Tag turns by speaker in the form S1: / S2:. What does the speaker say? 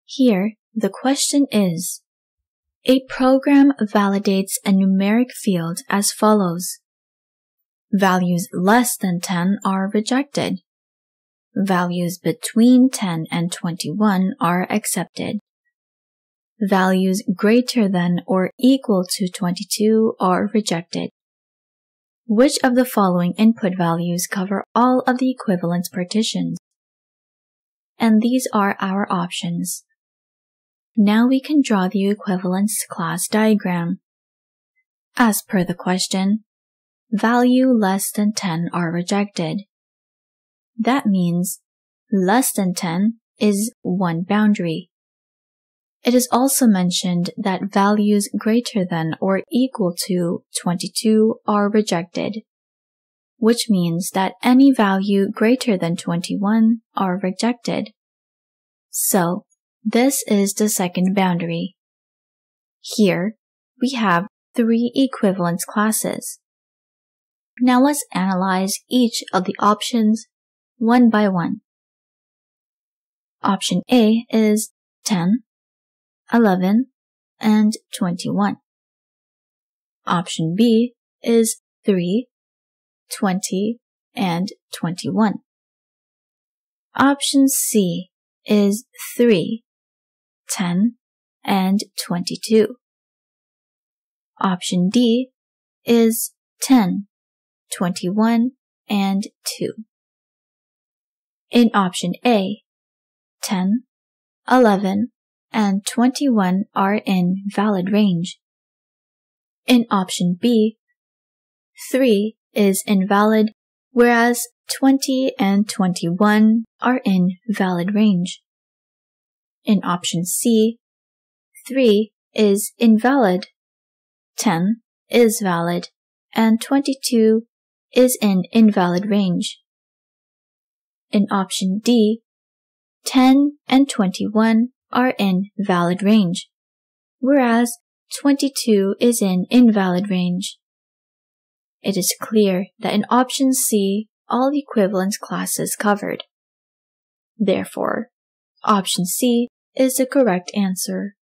S1: Here, the question is, a program validates a numeric field as follows. Values less than 10 are rejected. Values between 10 and 21 are accepted. Values greater than or equal to 22 are rejected. Which of the following input values cover all of the equivalence partitions? And these are our options. Now we can draw the equivalence class diagram. As per the question, value less than 10 are rejected. That means less than 10 is one boundary. It is also mentioned that values greater than or equal to 22 are rejected, which means that any value greater than 21 are rejected. So, this is the second boundary. Here, we have 3 equivalence classes. Now let's analyze each of the options one by one. Option A is 10, 11, and 21. Option B is 3, 20, and 21. Option C is 3, 10, and 22. Option D is 10, 21, and 2. In option A, 10, 11, and 21 are in valid range. In option B, 3 is invalid, whereas 20 and 21 are in valid range. In option C, 3 is invalid, 10 is valid, and 22 is in invalid range. In option D, 10 and 21 are in valid range, whereas 22 is in invalid range. It is clear that in option C, all equivalence classes covered. Therefore, option C is the correct answer.